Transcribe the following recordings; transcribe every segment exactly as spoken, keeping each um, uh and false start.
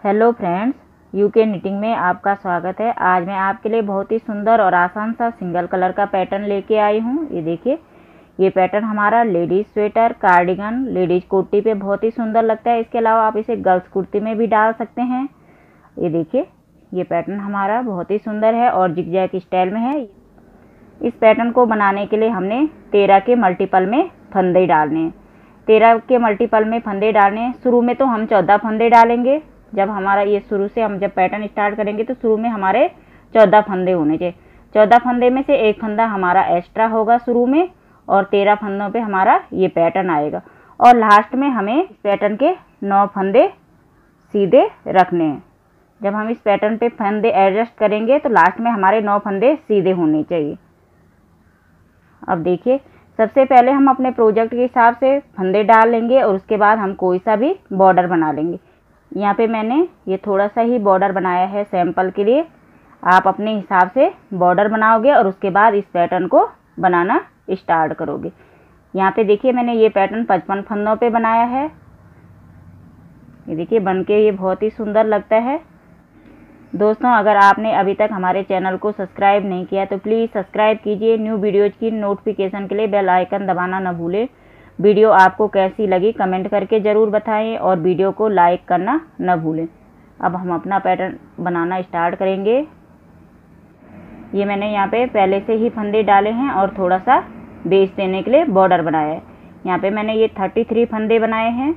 Hello friends, UK knitting में आपका स्वागत है। आज मैं आपके लिए बहुत ही सुंदर और आसान सा सिंगल कलर का पैटर्न लेके आई हूँ। ये देखिए, ये पैटर्न हमारा लेडीज स्वेटर, कार्डिगन, लेडीज कोटी पे बहुत ही सुंदर लगता है। इसके अलावा आप इसे गर्ल्स कुर्ती में भी डाल सकते हैं। ये देखिए, ये पैटर्न हमारा बहुत ही सुंदर है और जिगजैग स्टाइल में है। इस पैटर्न को बनाने के लिए हमने तेरह के मल्टीपल में फंदे डालने हैं। तेरह के मल्टीपल में फंदे डालने हैं। शुरू में तो हम चौदह फंदे डालेंगे। जब हमारा ये शुरू से हम जब पैटर्न स्टार्ट करेंगे तो शुरू में हमारे चौदह फंदे होने चाहिए। चौदह फंदे में से एक फंदा हमारा एक्स्ट्रा होगा शुरू में, और तेरह फंदों पे हमारा ये पैटर्न आएगा। और लास्ट में हमें इस पैटर्न के नौ फंदे सीधे रखने हैं। जब हम इस पैटर्न पे फंदे एडजस्ट करेंगे तो लास्ट में हमारे नौ फंदे सीधे होने चाहिए। अब देखिए, सबसे पहले हम अपने प्रोजेक्ट के हिसाब से फंदे डाल लेंगे और उसके बाद हम कोई सा भी बॉर्डर बना लेंगे। यहाँ पे मैंने ये थोड़ा सा ही बॉर्डर बनाया है सैंपल के लिए। आप अपने हिसाब से बॉर्डर बनाओगे और उसके बाद इस पैटर्न को बनाना स्टार्ट करोगे। यहाँ पे देखिए, मैंने ये पैटर्न पचपन फंदों पे बनाया है। ये देखिए, बनके ये बहुत ही सुंदर लगता है। दोस्तों, अगर आपने अभी तक हमारे चैनल को सब्सक्राइब नहीं किया तो प्लीज़ सब्सक्राइब कीजिए। न्यू वीडियोज़ की नोटिफिकेशन के लिए बेल आइकन दबाना न भूलें। वीडियो आपको कैसी लगी कमेंट करके ज़रूर बताएं और वीडियो को लाइक करना न भूलें। अब हम अपना पैटर्न बनाना स्टार्ट करेंगे। ये मैंने यहाँ पे पहले से ही फंदे डाले हैं और थोड़ा सा बेस देने के लिए बॉर्डर बनाया है। यहाँ पे मैंने ये तैंतीस फंदे बनाए हैं।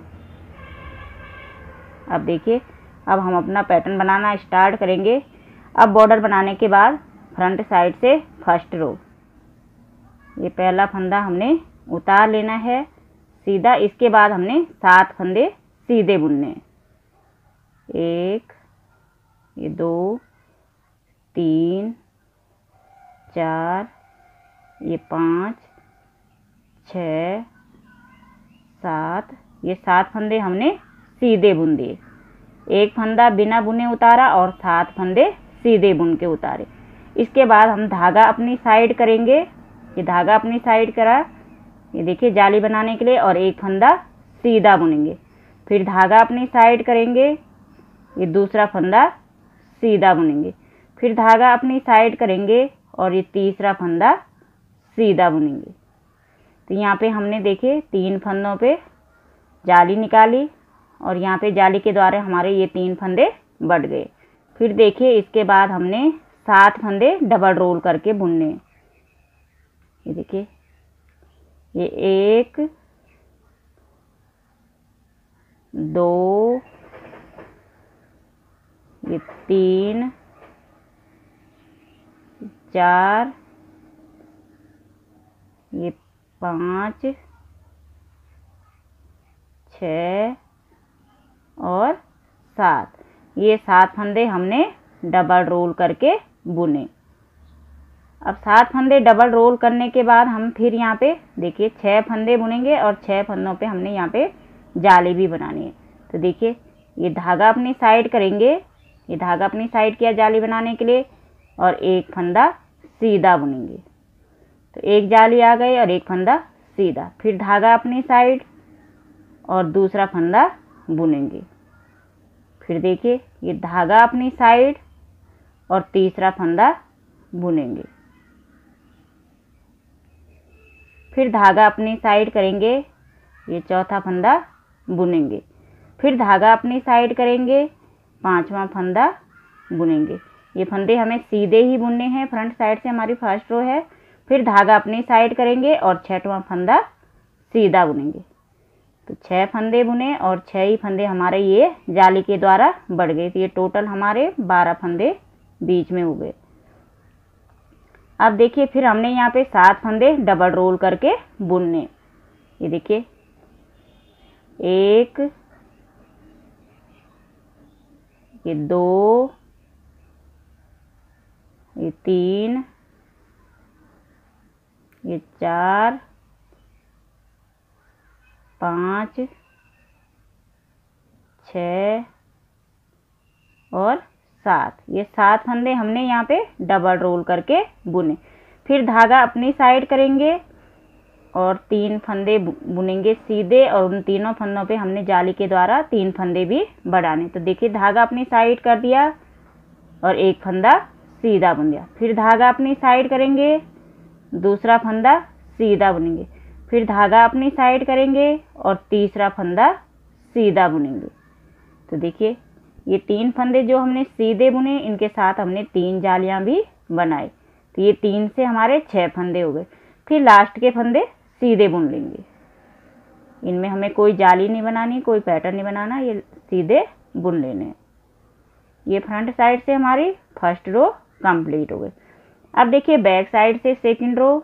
अब देखिए, अब हम अपना पैटर्न बनाना स्टार्ट करेंगे। अब बॉर्डर बनाने के बाद फ्रंट साइड से फर्स्ट रो, ये पहला फंदा हमने उतार लेना है सीधा। इसके बाद हमने सात फंदे सीधे बुनने। एक, ये दो, तीन, चार, ये पाँच, छः, सात, ये सात फंदे हमने सीधे बुन दिए। एक फंदा बिना बुने उतारा और सात फंदे सीधे बुन के उतारे। इसके बाद हम धागा अपनी साइड करेंगे। ये धागा अपनी साइड करा, ये देखिए जाली बनाने के लिए, और एक फंदा सीधा बुनेंगे। फिर धागा अपनी साइड करेंगे, ये दूसरा फंदा सीधा बुनेंगे। फिर धागा अपनी साइड करेंगे और ये तीसरा फंदा सीधा बुनेंगे। तो यहाँ पे हमने देखिए तीन फंदों पे जाली निकाली और यहाँ पे जाली के द्वारा हमारे ये तीन फंदे बढ़ गए। फिर देखिए, इसके बाद हमने सात फंदे डबल रोल करके बुनने। ये देखिए, ये एक, दो, ये तीन, चार, ये पाँच, छः और सात। ये सात फंदे हमने डबल रोल करके बुने। अब सात फंदे डबल रोल करने के बाद हम फिर यहाँ पे देखिए छः फंदे बुनेंगे और छः फंदों पे हमने यहाँ पे जाली भी बनानी है। तो देखिए, ये धागा अपनी साइड करेंगे, ये धागा अपनी साइड किया जाली बनाने के लिए, और एक फंदा सीधा बुनेंगे। तो एक जाली आ गई और एक फंदा सीधा। फिर धागा अपनी साइड और दूसरा फंदा बुनेंगे। फिर देखिए, ये धागा अपनी साइड और तीसरा फंदा बुनेंगे। फिर धागा अपनी साइड करेंगे, ये चौथा फंदा बुनेंगे। फिर धागा अपनी साइड करेंगे, पांचवा फंदा बुनेंगे। ये फंदे हमें सीधे ही बुनने हैं। फ्रंट साइड से हमारी फर्स्ट रो है। फिर धागा अपनी साइड करेंगे और छठवां फंदा सीधा बुनेंगे। तो छः फंदे बुने और छः ही फंदे हमारे ये जाली के द्वारा बढ़ गए। तो ये टोटल हमारे बारह फंदे बीच में हो गए। अब देखिए, फिर हमने यहाँ पे सात फंदे डबल रोल करके बुनने। ये देखिए, एक, ये दो, ये तीन, ये चार, पाँच, छः और सात। ये सात फंदे हमने यहाँ पे डबल रोल करके बुने। फिर धागा अपनी साइड करेंगे और तीन फंदे बुनेंगे सीधे, और उन तीनों फंदों पे हमने जाली के द्वारा तीन फंदे भी बढ़ाने। तो देखिए धागा अपनी साइड कर दिया और एक फंदा सीधा बुन दिया, फिर धागा अपनी साइड करेंगे, दूसरा फंदा सीधा बुनेंगे, फिर धागा अपनी साइड करेंगे और तीसरा फंदा सीधा बुनेंगे। तो देखिए ये तीन फंदे जो हमने सीधे बुने, इनके साथ हमने तीन जालियां भी बनाई। तो ये तीन से हमारे छह फंदे हो गए। फिर लास्ट के फंदे सीधे बुन लेंगे। इनमें हमें कोई जाली नहीं बनानी, कोई पैटर्न नहीं बनाना, ये सीधे बुन लेने। ये फ्रंट साइड से हमारी फर्स्ट रो कंप्लीट हो गई। अब देखिए बैक साइड से सेकंड रो।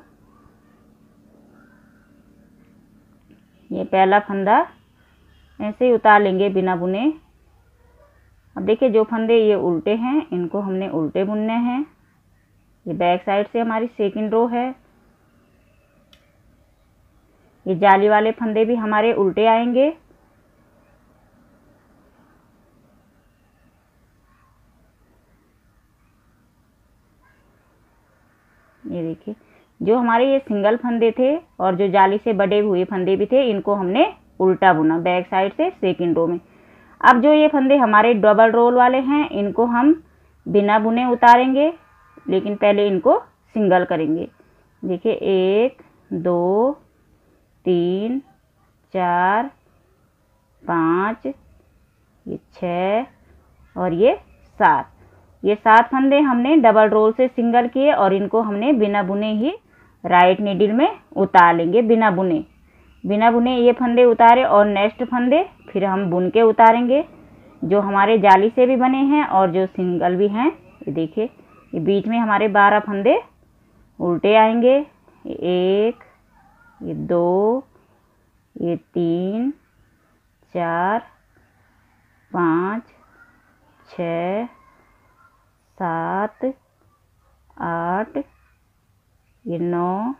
ये पहला फंदा ऐसे ही उतार लेंगे बिना बुने। अब देखिए जो फंदे ये उल्टे हैं, इनको हमने उल्टे बुनने हैं। ये बैक साइड से हमारी सेकंड रो है। ये जाली वाले फंदे भी हमारे उल्टे आएंगे। ये देखिए जो हमारे ये सिंगल फंदे थे और जो जाली से बड़े हुए फंदे भी थे, इनको हमने उल्टा बुना बैक साइड से सेकंड रो में। अब जो ये फंदे हमारे डबल रोल वाले हैं, इनको हम बिना बुने उतारेंगे, लेकिन पहले इनको सिंगल करेंगे। देखिए एक, दो, तीन, चार, पाँच, ये छः और ये सात। ये सात फंदे हमने डबल रोल से सिंगल किए और इनको हमने बिना बुने ही राइट नीडल में उतार लेंगे। बिना बुने बिना बुने ये फंदे उतारे और नेक्स्ट फंदे फिर हम बुन के उतारेंगे, जो हमारे जाली से भी बने हैं और जो सिंगल भी हैं। ये देखिए ये बीच में हमारे बारह फंदे उल्टे आएंगे। एक, ये दो, ये तीन, चार, पाँच, छः, सात, आठ, ये नौ,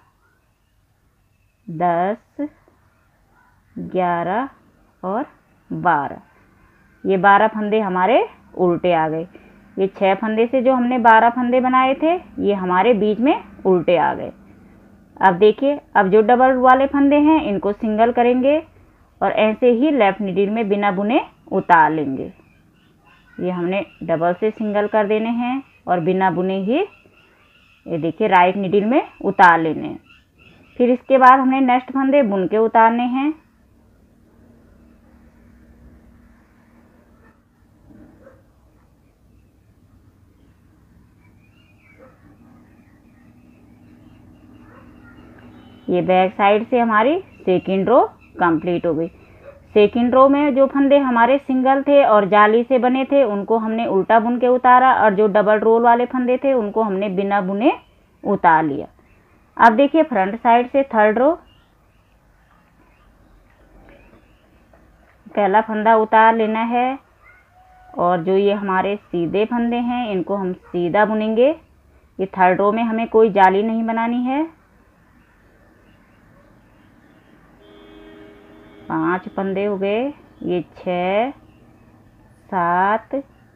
दस, ग्यारह और बारह। ये बारह फंदे हमारे उल्टे आ गए। ये छह फंदे से जो हमने बारह फंदे बनाए थे, ये हमारे बीच में उल्टे आ गए। अब देखिए अब जो डबल वाले फंदे हैं, इनको सिंगल करेंगे और ऐसे ही लेफ्ट नीडल में बिना बुने उतार लेंगे। ये हमने डबल से सिंगल कर देने हैं और बिना बुने ही ये देखिए राइट नीडल में उतार लेने हैं। फिर इसके बाद हमने नेक्स्ट फंदे बुन के उतारने हैं। ये बैक साइड से हमारी सेकंड रो कंप्लीट हो गई। सेकंड रो में जो फंदे हमारे सिंगल थे और जाली से बने थे, उनको हमने उल्टा बुन के उतारा, और जो डबल रोल वाले फंदे थे उनको हमने बिना बुने उतार लिया। अब देखिए फ्रंट साइड से थर्ड रो। पहला फंदा उतार लेना है और जो ये हमारे सीधे फंदे हैं, इनको हम सीधा बुनेंगे। ये थर्ड रो में हमें कोई जाली नहीं बनानी है। पांच फंदे हो गए। ये छः, सात,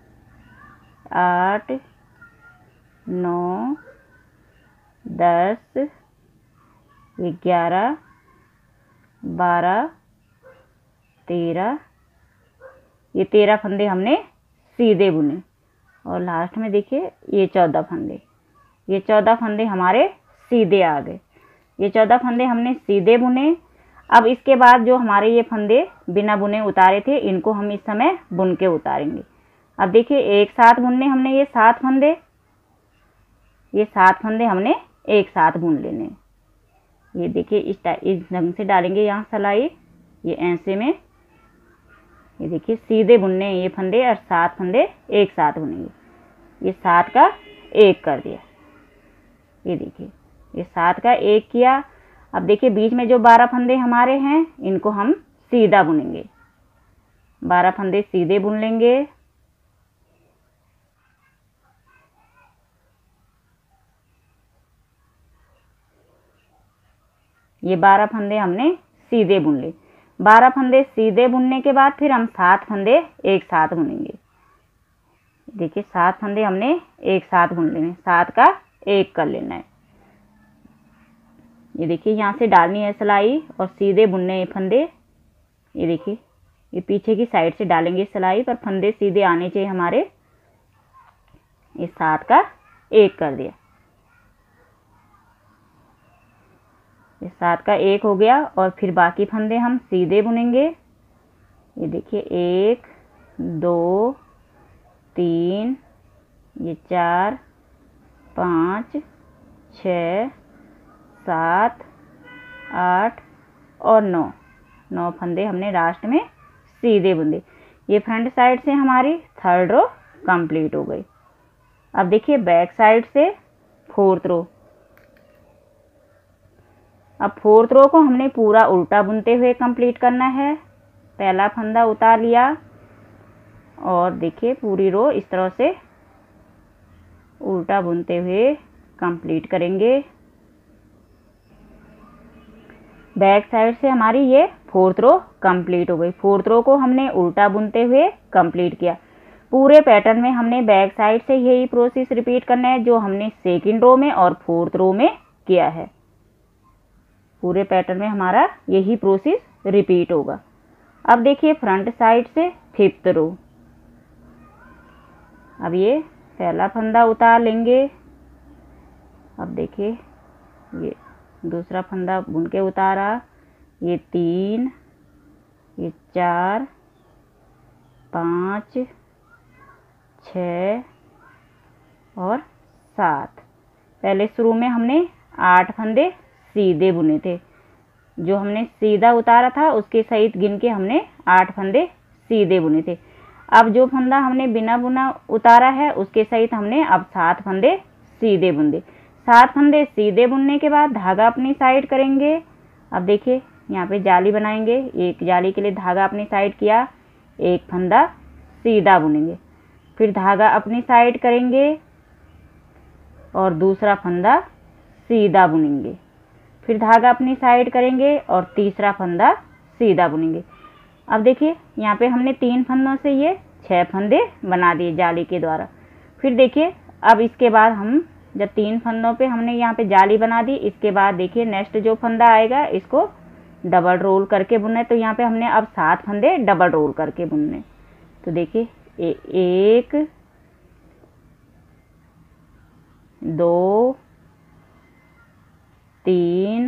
आठ, नौ, दस, ग्यारह, बारह, तेरह। ये तेरह फंदे हमने सीधे बुने और लास्ट में देखिए ये चौदह फंदे। ये चौदह फंदे हमारे सीधे आ गए। ये चौदह फंदे हमने सीधे बुने। अब इसके बाद जो हमारे ये फंदे बिना बुने उतारे थे, इनको हम इस समय बुन के उतारेंगे। अब देखिए एक साथ बुनने हमने ये सात फंदे, ये सात फंदे हमने एक साथ बुन लेने। ये देखिए इस इस ढंग से डालेंगे यहाँ सलाई, ये ऐसे में। ये देखिए सीधे बुनने ये फंदे और सात फंदे एक साथ बुनेंगे। ये सात का एक कर दिया। ये देखिए ये सात का एक किया। अब देखिए बीच में जो बारह फंदे हमारे हैं, इनको हम सीधा बुनेंगे। बारह फंदे सीधे बुन लेंगे। ये बारह फंदे हमने सीधे बुन ले। बारह फंदे सीधे बुनने के बाद फिर हम सात फंदे एक साथ बुनेंगे। देखिए सात फंदे हमने एक साथ बुन लेने, सात का एक कर लेना है। ये देखिए यहाँ से डालनी है सिलाई और सीधे बुनने हैं फंदे। ये देखिए ये पीछे की साइड से डालेंगे सिलाई, पर फंदे सीधे आने चाहिए हमारे। इस सात का एक कर दिया, इस सात का एक हो गया। और फिर बाकी फंदे हम सीधे बुनेंगे। ये देखिए एक, दो, तीन, ये चार, पाँच, छ, सात, आठ और नौ, नौ फंदे हमने लास्ट में सीधे बुने। ये फ्रंट साइड से हमारी थर्ड रो कंप्लीट हो गई। अब देखिए बैक साइड से फोर्थ रो। अब फोर्थ रो को हमने पूरा उल्टा बुनते हुए कंप्लीट करना है। पहला फंदा उतार लिया और देखिए पूरी रो इस तरह से उल्टा बुनते हुए कंप्लीट करेंगे। बैक साइड से हमारी ये फोर्थ रो कंप्लीट हो गई। फोर्थ रो को हमने उल्टा बुनते हुए कंप्लीट किया। पूरे पैटर्न में हमने बैक साइड से यही प्रोसेस रिपीट करना है जो हमने सेकंड रो में और फोर्थ रो में किया है। पूरे पैटर्न में हमारा यही प्रोसेस रिपीट होगा। अब देखिए फ्रंट साइड से फिफ्थ रो। अब ये पहला फंदा उतार लेंगे। अब देखिए ये दूसरा फंदा बुन के उतारा। ये तीन, ये चार, पाँच, छः और सात। पहले शुरू में हमने आठ फंदे सीधे बुने थे। जो हमने सीधा उतारा था उसके सहित गिन के हमने आठ फंदे सीधे बुने थे। अब जो फंदा हमने बिना बुना उतारा है उसके सहित हमने अब सात फंदे सीधे बुन दे। सात फंदे सीधे बुनने के बाद धागा अपनी साइड करेंगे। अब देखिए यहाँ पे जाली बनाएंगे। एक जाली के लिए धागा अपनी साइड किया, एक फंदा सीधा बुनेंगे, फिर धागा अपनी साइड करेंगे और दूसरा फंदा सीधा बुनेंगे, फिर धागा अपनी साइड करेंगे और तीसरा फंदा सीधा बुनेंगे। अब देखिए यहाँ पे हमने तीन फंदों से ये छह फंदे बना दिए जाली के द्वारा। फिर देखिए अब इसके बाद हम जब तीन फंदों पे हमने यहाँ पे जाली बना दी, इसके बाद देखिए नेक्स्ट जो फंदा आएगा इसको डबल रोल करके बुनना है। तो यहाँ पे हमने अब सात फंदे डबल रोल करके बुनने। तो देखिए एक, दो, तीन,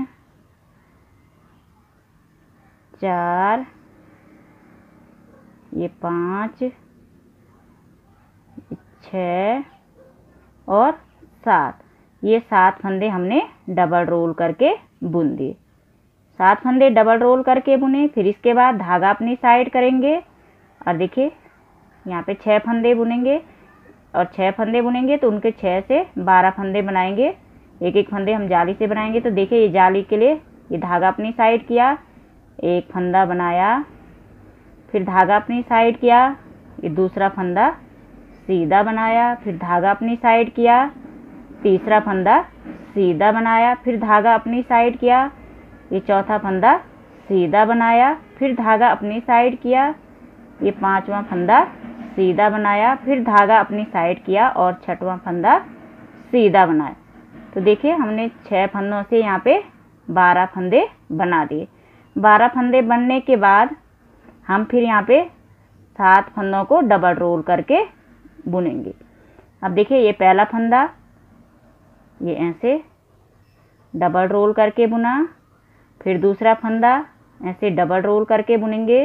चार, ये पाँच, छः और सात। ये सात फंदे हमने डबल रोल करके बुन दिए। सात फंदे डबल रोल करके बुने। फिर इसके बाद धागा अपनी साइड करेंगे और देखिए यहाँ पे छः फंदे बुनेंगे और छः फंदे बुनेंगे तो उनके छः से बारह फंदे बनाएंगे। एक एक फंदे हम जाली से बनाएंगे। तो देखिए ये जाली के लिए ये धागा अपनी साइड किया, एक फंदा बनाया, फिर धागा अपनी साइड किया, ये दूसरा फंदा सीधा बनाया, फिर धागा अपनी साइड किया, तीसरा फंदा सीधा बनाया, फिर धागा अपनी साइड किया, ये चौथा फंदा सीधा बनाया, फिर धागा अपनी साइड किया, ये पांचवा फंदा सीधा बनाया, फिर धागा अपनी साइड किया और छठवां फंदा सीधा बनाया। तो देखिए हमने छह फंदों से यहाँ पे बारह फंदे बना दिए। बारह फंदे बनने के बाद हम फिर यहाँ पे सात फंदों को डबल रोल करके बुनेंगे। अब देखिए ये पहला फंदा ये ऐसे डबल रोल करके बुना, फिर दूसरा फंदा ऐसे डबल रोल करके बुनेंगे,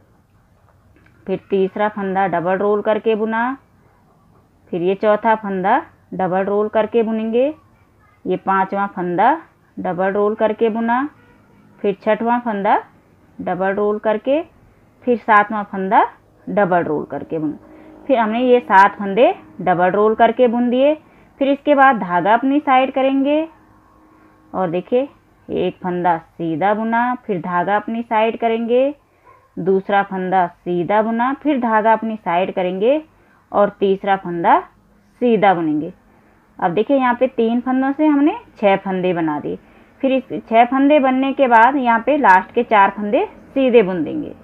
फिर तीसरा फंदा डबल रोल करके बुना, फिर ये चौथा फंदा डबल रोल करके बुनेंगे, ये पांचवा फंदा डबल रोल करके बुना, फिर छठवां फंदा डबल रोल करके, फिर सातवां फंदा डबल रोल करके बुना। फिर हमने ये सात फंदे डबल रोल करके बुन दिए। फिर इसके बाद धागा अपनी साइड करेंगे और देखिए एक फंदा सीधा बुना, फिर धागा अपनी साइड करेंगे, दूसरा फंदा सीधा बुना, फिर धागा अपनी साइड करेंगे और तीसरा फंदा सीधा बुनेंगे। अब देखिए यहाँ पे तीन फंदों से हमने छह फंदे बना दिए। फिर इस छह फंदे बनने के बाद यहाँ पे लास्ट के चार फंदे सीधे बुन देंगे।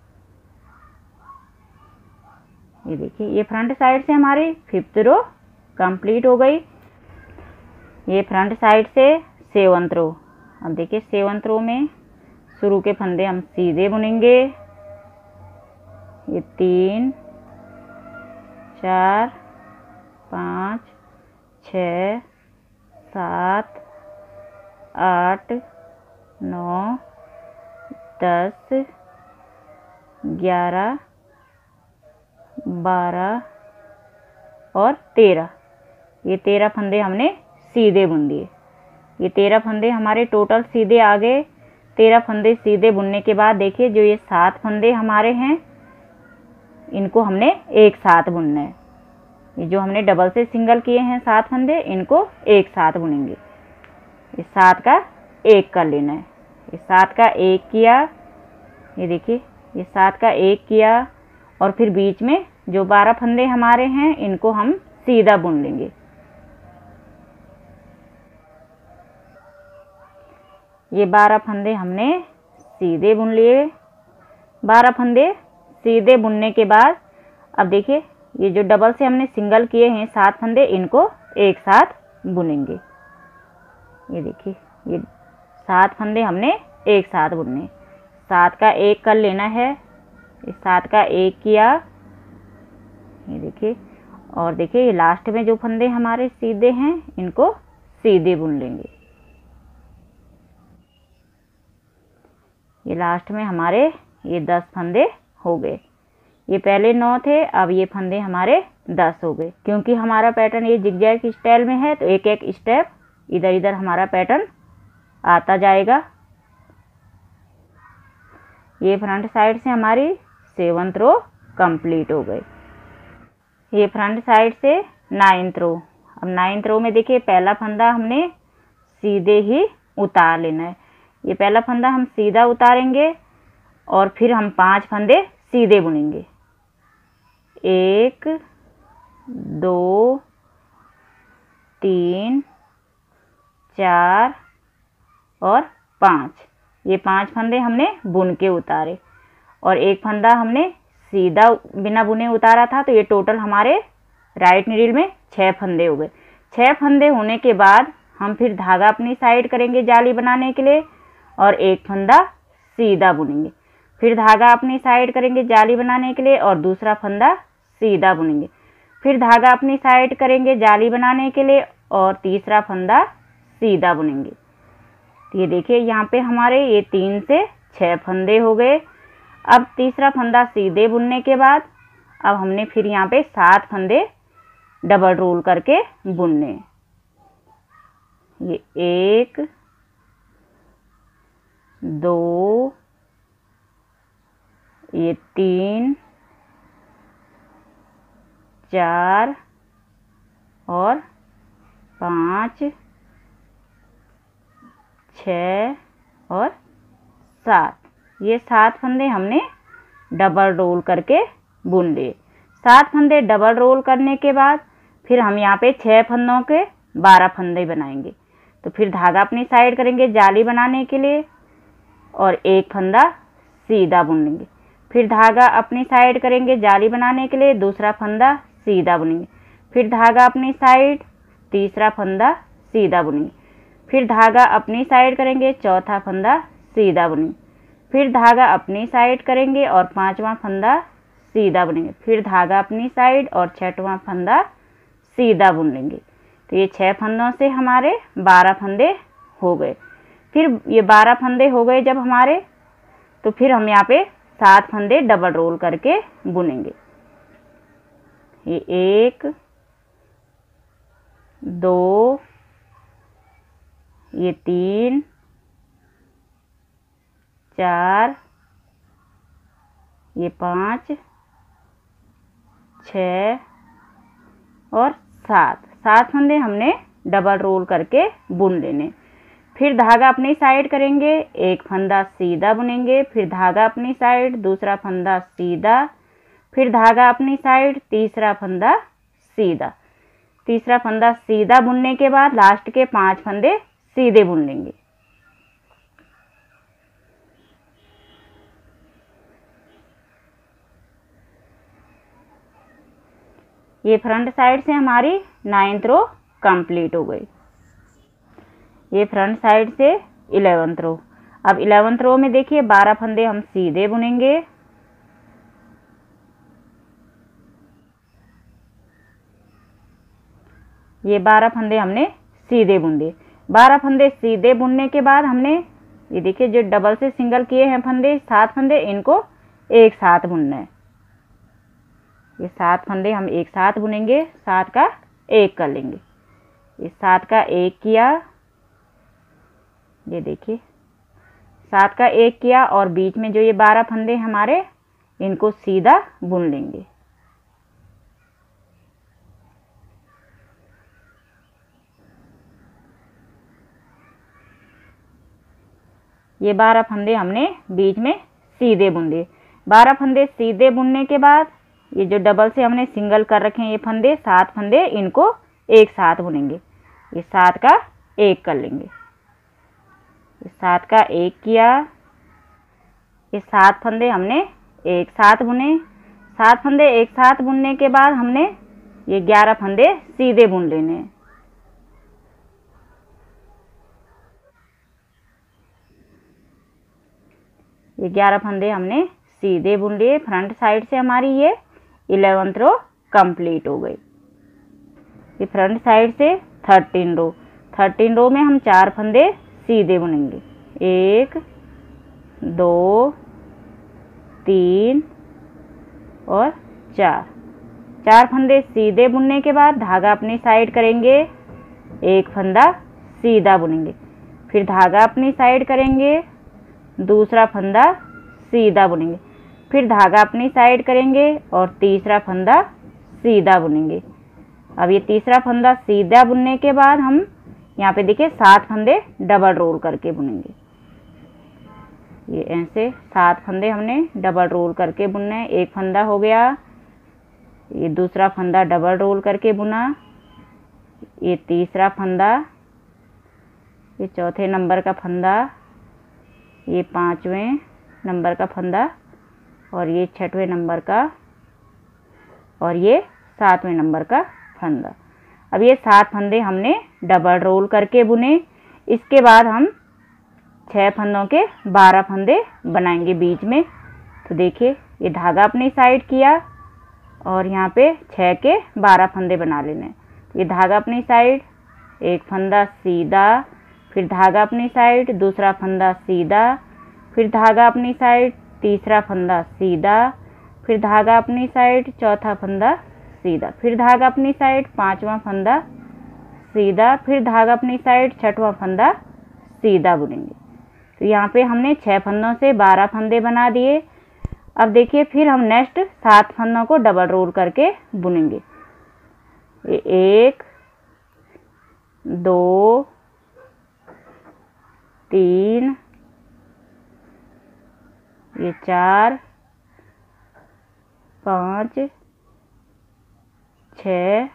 ये देखिए ये फ्रंट साइड से हमारी फिफ्थ रो कंप्लीट हो गई। ये फ्रंट साइड से सेवंथ रो। अब देखिए सेवंथ रो में शुरू के फंदे हम सीधे बुनेंगे। ये तीन, चार, पाँच, छ, सात, आठ, नौ, दस, ग्यारह, बारह और तेरह। ये तेरह फंदे हमने सीधे बुन दिए। ये तेरह फंदे हमारे टोटल सीधे आ गए। तेरह फंदे सीधे बुनने के बाद देखिए जो ये सात फंदे हमारे हैं इनको हमने एक साथ बुनना है। ये जो हमने डबल से सिंगल किए हैं सात फंदे, इनको एक साथ बुनेंगे। इस सात का एक कर लेना है। इस सात का एक किया, ये देखिए ये सात का एक किया और फिर बीच में जो बारह फंदे हमारे हैं इनको हम सीधा बुन लेंगे। ये बारह फंदे हमने सीधे बुन लिए। बारह फंदे सीधे बुनने के बाद अब देखिए ये जो डबल से हमने सिंगल किए हैं सात फंदे, इनको एक साथ बुनेंगे। ये देखिए ये सात फंदे हमने एक साथ बुनने। सात का एक कर लेना है। इस सात का एक किया, ये देखिए, और देखिए ये लास्ट में जो फंदे हमारे सीधे हैं इनको सीधे बुन लेंगे। ये लास्ट में हमारे ये दस फंदे हो गए। ये पहले नौ थे, अब ये फंदे हमारे दस हो गए। क्योंकि हमारा पैटर्न ये जिगजैग स्टाइल में है तो एक एक स्टेप इधर इधर हमारा पैटर्न आता जाएगा। ये फ्रंट साइड से हमारी सेवंथ रो कंप्लीट हो गई। ये फ्रंट साइड से नाइन्थ रो। अब नाइन्थ रो में देखिए पहला फंदा हमने सीधे ही उतार लेना है। ये पहला फंदा हम सीधा उतारेंगे और फिर हम पांच फंदे सीधे बुनेंगे। एक, दो, तीन, चार और पाँच। ये पांच फंदे हमने बुन के उतारे और एक फंदा हमने सीधा बिना बुने उतारा था, तो ये टोटल हमारे राइट नीडल में छह फंदे हो गए। छह फंदे होने के बाद हम फिर धागा अपनी साइड करेंगे जाली बनाने के लिए और एक फंदा सीधा बुनेंगे। फिर धागा अपनी साइड करेंगे जाली बनाने के लिए और दूसरा फंदा सीधा बुनेंगे। फिर धागा अपनी साइड करेंगे जाली बनाने के लिए और तीसरा फंदा सीधा बुनेंगे। तो ये देखिए यहाँ पे हमारे ये तीन से छह फंदे हो गए। अब तीसरा फंदा सीधे बुनने के बाद अब हमने फिर यहाँ पे सात फंदे डबल रोल करके बुनने। ये एक, दो, ये तीन, चार और पाँच, छः और सात। ये सात फंदे हमने डबल रोल करके बुन लिए। सात फंदे डबल रोल करने के बाद फिर हम यहाँ पे छः फंदों के बारह फंदे बनाएंगे। तो फिर धागा अपनी साइड करेंगे जाली बनाने के लिए और एक फंदा सीधा बुन लेंगे। फिर धागा अपनी साइड करेंगे जाली बनाने के लिए, दूसरा फंदा सीधा बुनेंगे। फिर धागा अपनी साइड, तीसरा फंदा सीधा बुनेंगे। फिर धागा अपनी साइड करेंगे, चौथा फंदा सीधा बुनेंगे। फिर धागा अपनी साइड करेंगे और पांचवा फंदा सीधा बुनेंगे। फिर धागा अपनी साइड और छठवां फंदा सीधा बुन लेंगे। तो ये छह फंदों से हमारे बारह फंदे हो गए। फिर ये बारह फंदे हो गए जब हमारे, तो फिर हम यहाँ पे सात फंदे डबल रोल करके बुनेंगे। ये एक, दो, ये तीन, चार, ये पाँच, छः और सात। सात फंदे हमने डबल रोल करके बुन लेने। फिर धागा अपनी साइड करेंगे, एक फंदा सीधा बुनेंगे। फिर धागा अपनी साइड, दूसरा फंदा सीधा। फिर धागा अपनी साइड, तीसरा फंदा सीधा। तीसरा फंदा सीधा बुनने के बाद लास्ट के पांच फंदे सीधे बुन लेंगे। ये फ्रंट साइड से हमारी नाइन्थ रो कंप्लीट हो गई। ये फ्रंट साइड से इलेवेंथ रो। अब इलेवेंथ रो में देखिए बारह फंदे हम सीधे बुनेंगे। ये बारह फंदे हमने सीधे बुन दिए। बारह फंदे सीधे बुनने के बाद हमने ये देखिए जो डबल से सिंगल किए हैं फंदे, सात फंदे, इनको एक साथ बुनना है। ये सात फंदे हम एक साथ बुनेंगे, सात का एक कर लेंगे। ये सात का एक किया, ये देखिए सात का एक किया और बीच में जो ये बारह फंदे हमारे, इनको सीधा बुन लेंगे। ये बारह फंदे हमने बीच में सीधे बुन दिए। बारह फंदे सीधे बुनने के बाद ये जो डबल से हमने सिंगल कर रखे हैं ये फंदे, सात फंदे, इनको एक साथ बुनेंगे। ये सात का एक कर लेंगे। ये सात का एक किया, ये सात फंदे हमने एक साथ बुने। सात फंदे एक साथ बुनने के बाद हमने ये ग्यारह फंदे सीधे बुन लेने हैं। ये ग्यारह फंदे हमने सीधे बुन लिए। फ्रंट साइड से हमारी ये इलेवेंथ रो कंप्लीट हो गई। ये फ्रंट साइड से थर्टीन रो। थर्टीन रो में हम चार फंदे सीधे बुनेंगे। एक, दो, तीन और चार। चार फंदे सीधे बुनने के बाद धागा अपनी साइड करेंगे, एक फंदा सीधा बुनेंगे। फिर धागा अपनी साइड करेंगे, दूसरा फंदा सीधा बुनेंगे। फिर धागा अपनी साइड करेंगे और तीसरा फंदा सीधा बुनेंगे। अब ये तीसरा फंदा सीधा बुनने के बाद हम यहाँ पे देखिए सात फंदे डबल रोल करके बुनेंगे। ये ऐसे सात फंदे हमने डबल रोल करके बुनने हैं। एक फंदा हो गया, ये दूसरा फंदा डबल रोल करके बुना, ये तीसरा फंदा, ये चौथे नंबर का फंदा, ये पांचवें नंबर का फंदा और ये छठवें नंबर का और ये सातवें नंबर का फंदा। अब ये सात फंदे हमने डबल रोल करके बुने। इसके बाद हम छह फंदों के बारह फंदे बनाएंगे बीच में। तो देखिए ये धागा अपनी साइड किया और यहाँ पे छह के बारह फंदे बना लेने। ये धागा अपनी साइड, एक फंदा सीधा, फिर धागा अपनी साइड, दूसरा फंदा सीधा, फिर धागा अपनी साइड, तीसरा फंदा सीधा, फिर धागा अपनी साइड, चौथा फंदा सीधा, फिर धागा अपनी साइड, पांचवा फंदा सीधा, फिर धागा अपनी साइड, छठवां फंदा सीधा बुनेंगे। तो यहाँ पे हमने छह फंदों से बारह फंदे बना दिए। अब देखिए फिर हम नेक्स्ट सात फंदों को डबल रोल करके बुनेंगे। एक, दो, तीन, ये चार, पाँच, छ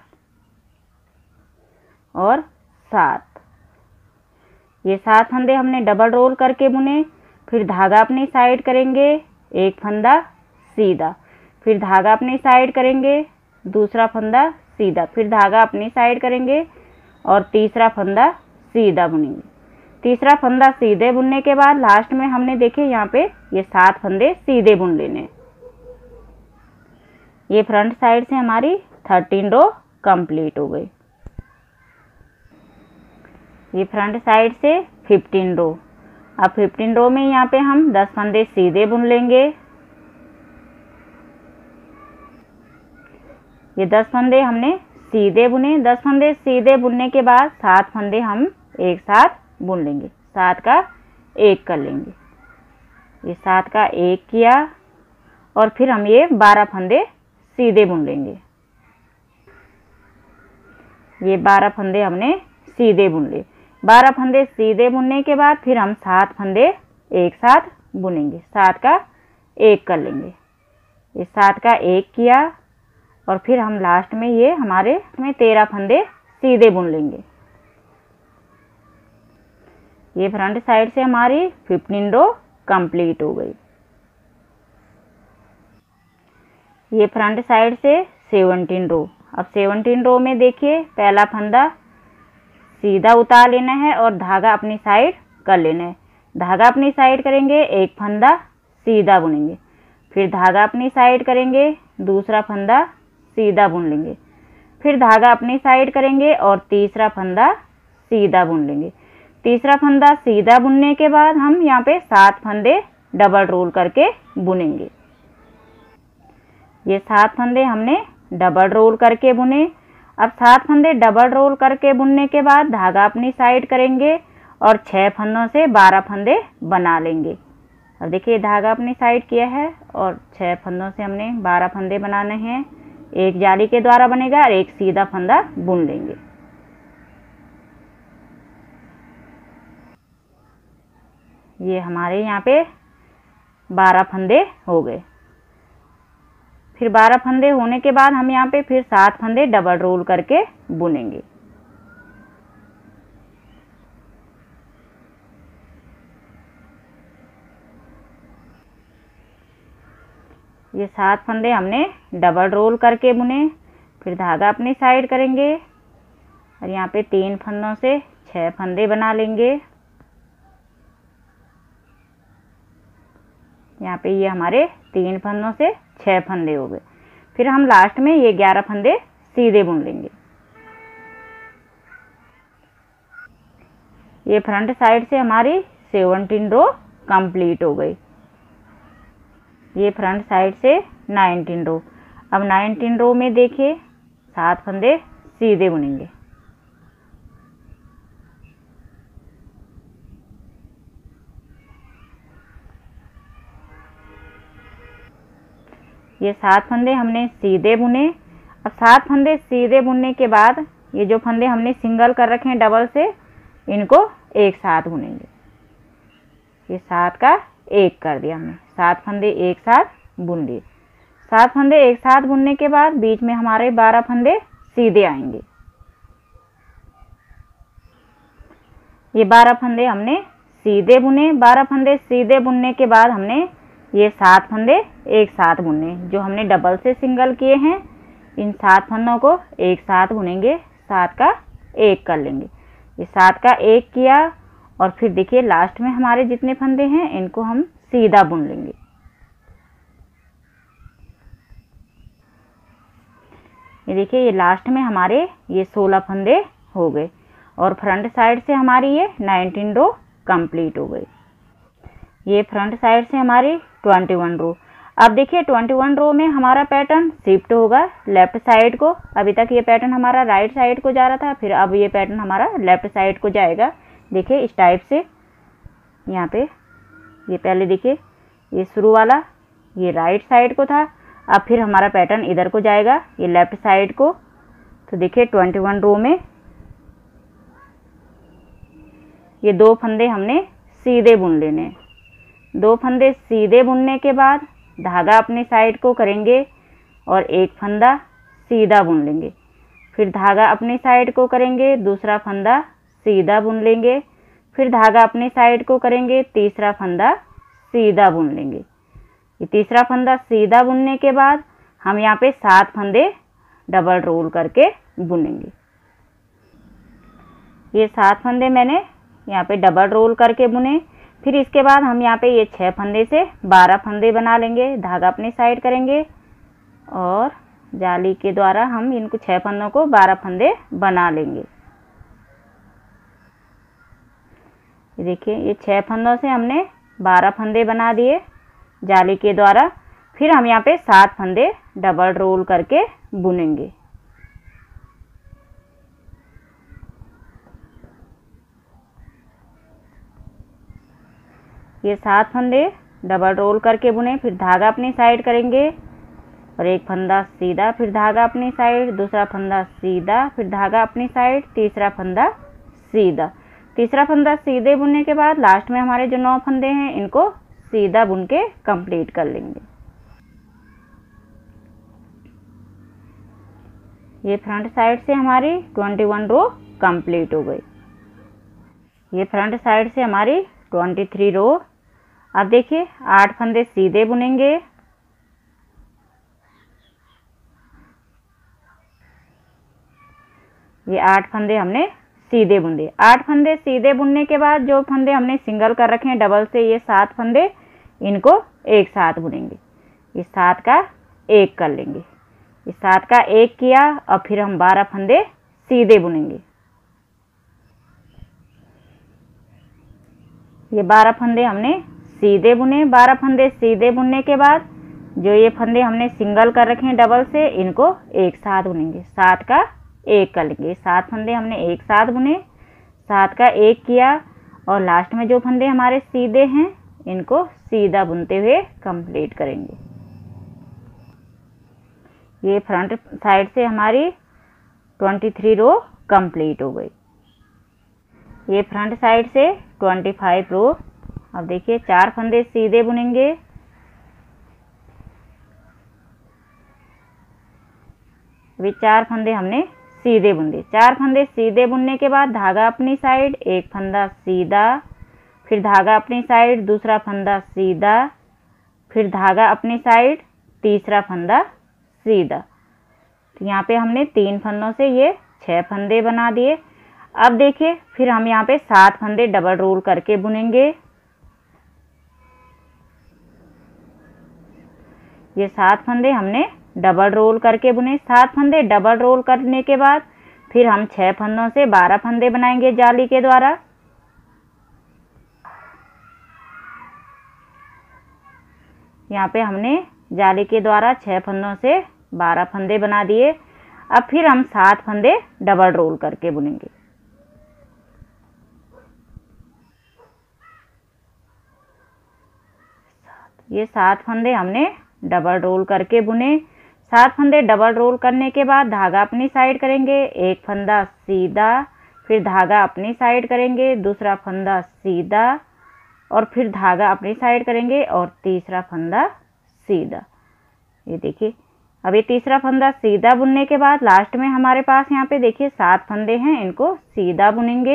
और सात। ये सात फंदे हमने डबल रोल करके बुने। फिर धागा अपनी साइड करेंगे, एक फंदा सीधा, फिर धागा अपनी साइड करेंगे, दूसरा फंदा सीधा, फिर धागा अपनी साइड करेंगे और तीसरा फंदा सीधा बुनेंगे। तीसरा फंदा सीधे बुनने के बाद लास्ट में हमने देखे यहाँ पे ये सात फंदे सीधे बुन लेने। ये फ्रंट साइड से हमारी थर्टीन रो कंप्लीट हो गई। ये फ्रंट साइड से फिफ्टीन रो। अब फिफ्टीन रो में यहाँ पे हम दस फंदे सीधे बुन लेंगे। ये दस फंदे हमने सीधे बुने। दस फंदे सीधे बुनने के बाद सात फंदे हम एक साथ बुन लेंगे, सात का एक कर लेंगे। ये सात का एक किया और फिर हम ये बारह फंदे सीधे बुन लेंगे। ये बारह फंदे हमने सीधे बुन लिए। बारह फंदे सीधे बुनने के बाद फिर हम सात फंदे एक साथ बुनेंगे, सात का एक कर लेंगे। ये सात का एक किया और फिर हम लास्ट में ये हमारे में तेरह फंदे सीधे बुन लेंगे। ये फ्रंट साइड से हमारी फिफ्टीन रो कंप्लीट हो गई। ये फ्रंट साइड से सेवनटीन रो। अब सेवनटीन रो में देखिए पहला फंदा सीधा उतार लेना है और धागा अपनी साइड कर लेना है। धागा अपनी साइड करेंगे, एक फंदा सीधा बुनेंगे, फिर धागा अपनी साइड करेंगे, दूसरा फंदा सीधा बुन लेंगे, फिर धागा अपनी साइड करेंगे और तीसरा फंदा सीधा बुन लेंगे। तीसरा फंदा सीधा बुनने के बाद हम यहाँ पे सात फंदे डबल रोल करके बुनेंगे। ये सात फंदे हमने डबल रोल करके बुने। अब सात फंदे डबल रोल करके बुनने के बाद धागा अपनी साइड करेंगे और छह फंदों से बारह फंदे बना लेंगे। अब देखिए धागा अपनी साइड किया है और छह फंदों से हमने बारह फंदे बनाने हैं। एक जाली के द्वारा बनेगा और एक सीधा फंदा बुन लेंगे। ये हमारे यहाँ पे बारह फंदे हो गए। फिर बारह फंदे होने के बाद हम यहाँ पे फिर सात फंदे डबल रोल करके बुनेंगे। ये सात फंदे हमने डबल रोल करके बुने। फिर धागा अपनी साइड करेंगे और यहाँ पे तीन फंदों से छह फंदे बना लेंगे। यहाँ पे ये हमारे तीन फंदों से छह फंदे हो गए। फिर हम लास्ट में ये ग्यारह फंदे सीधे बुन लेंगे। ये फ्रंट साइड से हमारी सेवनटीन रो कंप्लीट हो गई। ये फ्रंट साइड से नाइनटीन रो। अब नाइनटीन रो में देखिए सात फंदे सीधे बुनेंगे। ये सात फंदे हमने सीधे बुने। अब सात फंदे सीधे बुनने के बाद ये जो फंदे हमने सिंगल कर रखे हैं डबल से, इनको एक साथ बुनेंगे। ये सात का एक कर दिया हमने, सात फंदे एक साथ बुन लिए। सात फंदे एक साथ बुनने के बाद बीच में हमारे बारह फंदे सीधे आएंगे। ये बारह फंदे हमने सीधे बुने। बारह फंदे सीधे बुनने के बाद हमने ये सात फंदे एक साथ बुने जो हमने डबल से सिंगल किए हैं। इन सात फंदों को एक साथ बुनेंगे, सात का एक कर लेंगे। ये सात का एक किया और फिर देखिए लास्ट में हमारे जितने फंदे हैं इनको हम सीधा बुन लेंगे। ये देखिए ये लास्ट में हमारे ये सोलह फंदे हो गए और फ्रंट साइड से हमारी ये नाइनटीन रो कंप्लीट हो गई। ये फ्रंट साइड से हमारी ट्वेंटी वन रो। अब देखिए ट्वेंटी वन रो में हमारा पैटर्न शिफ्ट होगा लेफ्ट साइड को। अभी तक ये पैटर्न हमारा राइट साइड को जा रहा था, फिर अब ये पैटर्न हमारा लेफ्ट साइड को जाएगा। देखिए इस टाइप से यहाँ पे ये पहले देखिए ये शुरू वाला ये राइट साइड को था, अब फिर हमारा पैटर्न इधर को जाएगा ये लेफ्ट साइड को। तो देखिए ट्वेंटी वन रो में ये दो फंदे हमने सीधे बुन लेने। दो फंदे सीधे बुनने के बाद धागा अपनी साइड को करेंगे और एक फंदा सीधा बुन लेंगे। फिर धागा अपनी साइड को करेंगे, दूसरा फंदा सीधा बुन लेंगे। फिर धागा अपनी साइड को करेंगे, तीसरा फंदा सीधा बुन लेंगे। ये तीसरा फंदा सीधा बुनने के बाद हम यहाँ पे सात फंदे डबल रोल करके बुनेंगे। ये सात फंदे मैंने यहाँ पे डबल रोल करके बुने। फिर इसके बाद हम यहाँ पे ये छह फंदे से बारह फंदे बना लेंगे। धागा अपनी साइड करेंगे और जाली के द्वारा हम इनको छह फंदों को बारह फंदे बना लेंगे। ये देखिए ये छह फंदों से हमने बारह फंदे बना दिए जाली के द्वारा। फिर हम यहाँ पे सात फंदे डबल रोल करके बुनेंगे। ये सात फंदे डबल रोल करके बुने। फिर धागा अपनी साइड करेंगे और एक फंदा सीधा, फिर धागा अपनी साइड, दूसरा फंदा सीधा, फिर धागा अपनी साइड, तीसरा फंदा सीधा। तीसरा फंदा सीधे बुनने के बाद लास्ट में हमारे जो नौ फंदे हैं इनको सीधा बुन के कंप्लीट कर लेंगे। ये फ्रंट साइड से हमारी ट्वेंटी वन रो कंप्लीट हो गई। ये फ्रंट साइड से हमारी ट्वेंटी थ्री रो। अब देखिए आठ फंदे सीधे बुनेंगे, ये आठ फंदे हमने सीधे बुन दिए। आठ फंदे सीधे बुनने के बाद जो फंदे हमने सिंगल कर रखे हैं डबल से, ये सात फंदे, इनको एक साथ बुनेंगे। इस सात का एक कर लेंगे, इस सात का एक किया और फिर हम बारह फंदे सीधे बुनेंगे। ये बारह फंदे हमने सीधे बुने। बारह फंदे सीधे बुनने के बाद जो ये फंदे हमने सिंगल कर रखे हैं डबल से, इनको एक साथ बुनेंगे। सात का एक कर लेंगे। सात फंदे हमने एक साथ बुने, सात का एक किया और लास्ट में जो फंदे हमारे सीधे हैं इनको सीधा बुनते हुए कंप्लीट करेंगे। ये फ्रंट साइड से हमारी तेईस रो कंप्लीट हो गई। ये फ्रंट साइड से पच्चीस रो। अब देखिए चार फंदे सीधे बुनेंगे, अभी चार फंदे हमने सीधे बुन दिए। चार फंदे सीधे बुनने के बाद धागा अपनी साइड, एक फंदा सीधा, फिर धागा अपनी साइड, दूसरा फंदा सीधा, फिर धागा अपनी साइड, तीसरा फंदा सीधा। तो यहाँ पे हमने तीन फंदों से ये छह फंदे बना दिए। अब देखिए फिर हम यहाँ पे सात फंदे डबल रोल करके बुनेंगे। ये सात फंदे हमने डबल रोल करके बुने। सात फंदे डबल रोल करने के बाद फिर हम छह फंदों से बारह फंदे बनाएंगे जाली के द्वारा। यहाँ पे हमने जाली के द्वारा छह फंदों से बारह फंदे बना दिए। अब फिर हम सात फंदे डबल रोल करके बुनेंगे। ये सात फंदे हमने डबल रोल करके बुने। सात फंदे डबल रोल करने के बाद धागा अपनी साइड करेंगे, एक फंदा सीधा, फिर धागा अपनी साइड करेंगे, दूसरा फंदा सीधा और फिर धागा अपनी साइड करेंगे और तीसरा फंदा सीधा। ये देखिए अब ये तीसरा फंदा सीधा बुनने के बाद लास्ट में हमारे पास यहाँ पे देखिए सात फंदे हैं, इनको सीधा बुनेंगे।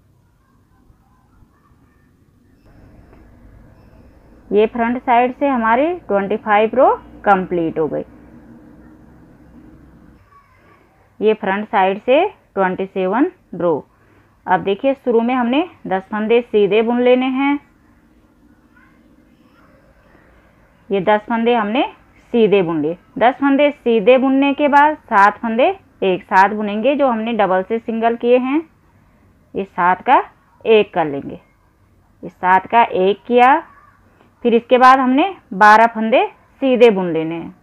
ये फ्रंट साइड से हमारी पच्चीस रो कंप्लीट हो गई। ये फ्रंट साइड से सत्ताईस रो। अब देखिए शुरू में हमने दस फंदे सीधे बुन लेने हैं। ये दस फंदे हमने सीधे बुन लिए। दस फंदे सीधे बुनने के बाद सात फंदे एक साथ बुनेंगे जो हमने डबल से सिंगल किए हैं। इस सात का एक कर लेंगे, इस सात का एक किया, फिर इसके बाद हमने बारह फंदे सीधे बुन लेने हैं।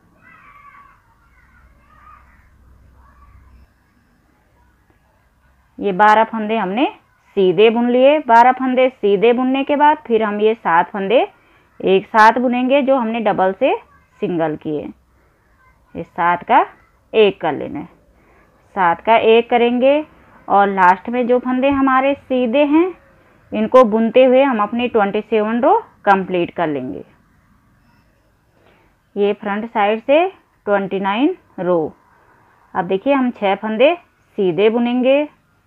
ये बारह फंदे हमने सीधे बुन लिए। बारह फंदे सीधे बुनने के बाद फिर हम ये सात फंदे एक साथ बुनेंगे जो हमने डबल से सिंगल किए। इस सात का एक कर लेना है, सात का एक करेंगे और लास्ट में जो फंदे हमारे सीधे हैं इनको बुनते हुए हम अपनी सत्ताईस रो कंप्लीट कर लेंगे। ये फ्रंट साइड से उनतीस रो। अब देखिए हम छह फंदे सीधे बुनेंगे।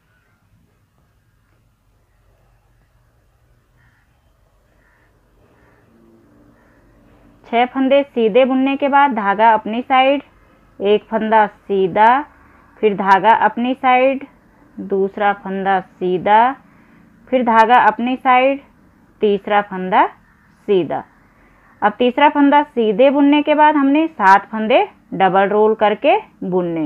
छह फंदे सीधे बुनने के बाद धागा अपनी साइड, एक फंदा सीधा, फिर धागा अपनी साइड, दूसरा फंदा सीधा, फिर धागा अपनी साइड, तीसरा फंदा सीधा। अब तीसरा फंदा सीधे बुनने के बाद हमने सात फंदे डबल रोल करके बुनने।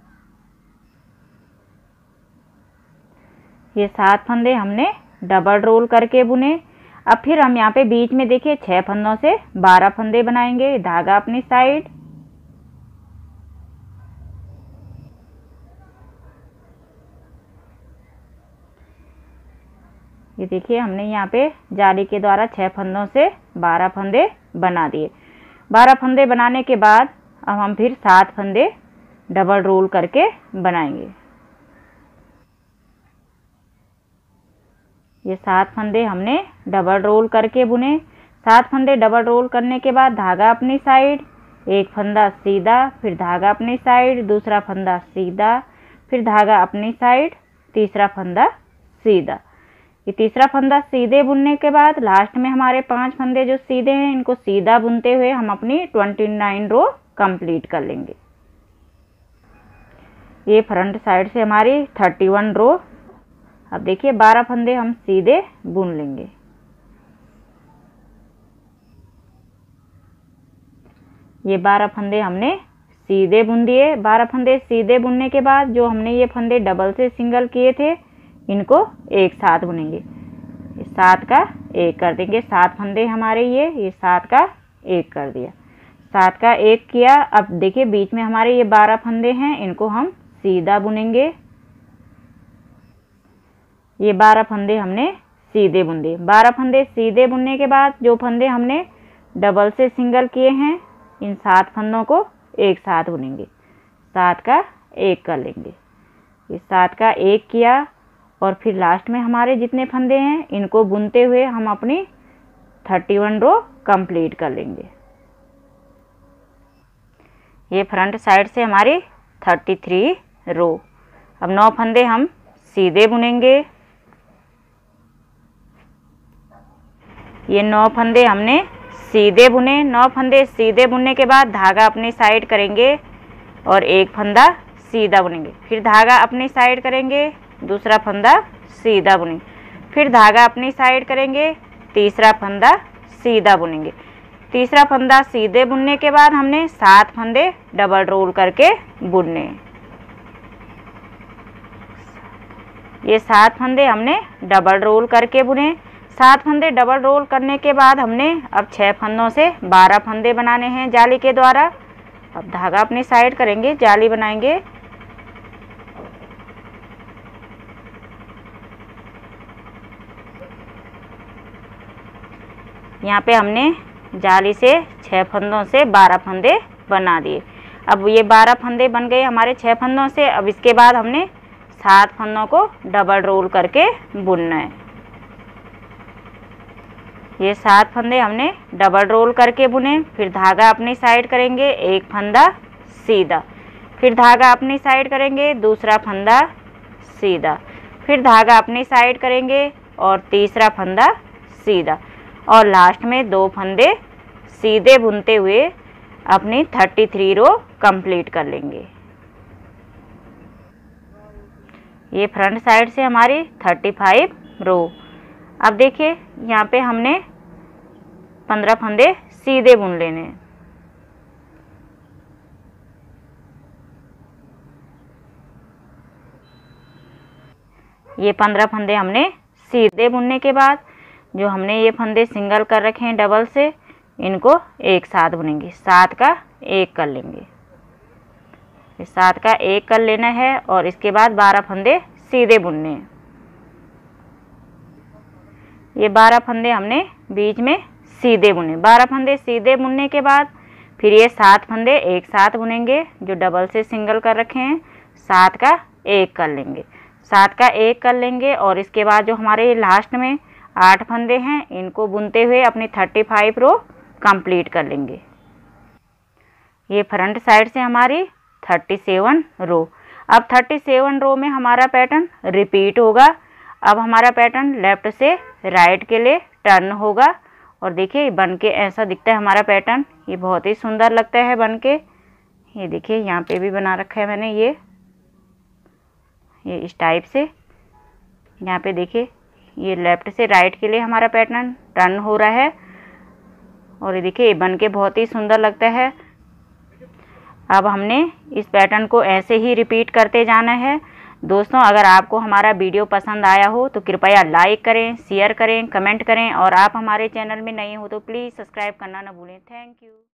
ये सात फंदे हमने डबल रोल करके बुने। अब फिर हम यहाँ पे बीच में देखिए छह फंदों से बारह फंदे बनाएंगे। धागा अपनी साइड, ये देखिए हमने यहाँ पे जाली के द्वारा छह फंदों से बारह फंदे बना दिए। बारह फंदे बनाने के बाद अब हम फिर सात फंदे डबल रोल करके बनाएंगे। ये सात फंदे हमने डबल रोल करके बुने। सात फंदे डबल रोल करने के बाद धागा अपनी साइड, एक फंदा सीधा, फिर धागा अपनी साइड, दूसरा फंदा सीधा, फिर धागा अपनी साइड, तीसरा फंदा सीधा। ये तीसरा फंदा सीधे बुनने के बाद लास्ट में हमारे पांच फंदे जो सीधे हैं इनको सीधा बुनते हुए हम अपनी उनतीस रो कंप्लीट कर लेंगे। ये फ्रंट साइड से हमारी थर्टी वन रो। अब देखिए बारह फंदे हम सीधे बुन लेंगे। ये बारह फंदे हमने सीधे बुन दिए। बारह फंदे सीधे बुनने के बाद जो हमने ये फंदे डबल से सिंगल किए थे इनको एक साथ बुनेंगे। सात का एक कर देंगे। सात फंदे हमारे ये ये सात का एक कर दिया। सात का एक किया। अब देखिए बीच में हमारे ये बारह फंदे हैं, इनको हम सीधा बुनेंगे। ये बारह फंदे हमने सीधे बुन दिए। बारह फंदे सीधे बुनने के बाद जो फंदे हमने डबल से सिंगल किए हैं इन सात फंदों को एक साथ बुनेंगे। सात का एक कर लेंगे। ये सात का एक किया और फिर लास्ट में हमारे जितने फंदे हैं इनको बुनते हुए हम अपनी थर्टी वन रो कंप्लीट कर लेंगे। ये फ्रंट साइड से हमारी थर्टी थ्री रो। अब नौ फंदे हम सीधे बुनेंगे। ये नौ फंदे हमने सीधे बुने। नौ फंदे सीधे बुनने के बाद धागा अपनी साइड करेंगे और एक फंदा सीधा बुनेंगे। फिर धागा अपनी साइड करेंगे, दूसरा फंदा सीधा बुनेंगे। फिर धागा अपनी साइड करेंगे, तीसरा फंदा सीधा बुनेंगे। तीसरा फंदा सीधे बुनने के बाद हमने सात फंदे डबल रोल करके बुनने। ये सात फंदे हमने डबल रोल करके बुने। सात फंदे डबल रोल करने के बाद हमने अब छह फंदों से बारह फंदे बनाने हैं जाली के द्वारा। अब धागा अपनी साइड करेंगे, जाली बनाएंगे। यहाँ पे हमने जाली से छह फंदों से बारह फंदे बना दिए। अब ये बारह फंदे बन गए हमारे छह फंदों से। अब इसके बाद हमने सात फंदों को डबल रोल करके बुनना है। ये सात फंदे हमने डबल रोल करके बुने। फिर धागा अपनी साइड करेंगे, एक फंदा सीधा। फिर धागा अपनी साइड करेंगे, दूसरा फंदा सीधा। फिर धागा अपनी साइड करेंगे और तीसरा फंदा सीधा। और लास्ट में दो फंदे सीधे बुनते हुए अपनी थर्टी थ्री रो कंप्लीट कर लेंगे। ये फ्रंट साइड से हमारी थर्टी फाइव रो। अब देखिए यहाँ पे हमने पंद्रह फंदे सीधे बुन लेने। ये पंद्रह फंदे हमने सीधे बुनने के बाद जो हमने ये फंदे सिंगल कर रखे हैं डबल से, इनको एक साथ बुनेंगे। सात का एक कर लेंगे। सात का एक कर लेना है और इसके बाद बारह फंदे सीधे बुनने हैं। ये बारह फंदे हमने बीच में सीधे बुने। बारह फंदे सीधे बुनने के बाद फिर ये सात फंदे एक साथ बुनेंगे जो डबल से सिंगल कर रखे हैं। सात का एक कर लेंगे। सात का एक कर लेंगे और इसके बाद जो हमारे लास्ट में आठ फंदे हैं इनको बुनते हुए अपनी थर्टी फाइव रो कंप्लीट कर लेंगे। ये फ्रंट साइड से हमारी थर्टी सेवन रो। अब थर्टी सेवन रो में हमारा पैटर्न रिपीट होगा। अब हमारा पैटर्न लेफ्ट से राइट के लिए टर्न होगा और देखिए बन के ऐसा दिखता है हमारा पैटर्न। ये बहुत ही सुंदर लगता है बन के। ये देखिए यहाँ पे भी बना रखा है मैंने ये ये इस टाइप से। यहाँ पे देखिए ये लेफ्ट से राइट के लिए हमारा पैटर्न टर्न हो रहा है और ये देखिए बन के बहुत ही सुंदर लगता है। अब हमने इस पैटर्न को ऐसे ही रिपीट करते जाना है। दोस्तों अगर आपको हमारा वीडियो पसंद आया हो तो कृपया लाइक करें, शेयर करें, कमेंट करें और आप हमारे चैनल में नए हो तो प्लीज़ सब्सक्राइब करना ना भूलें। Thank you.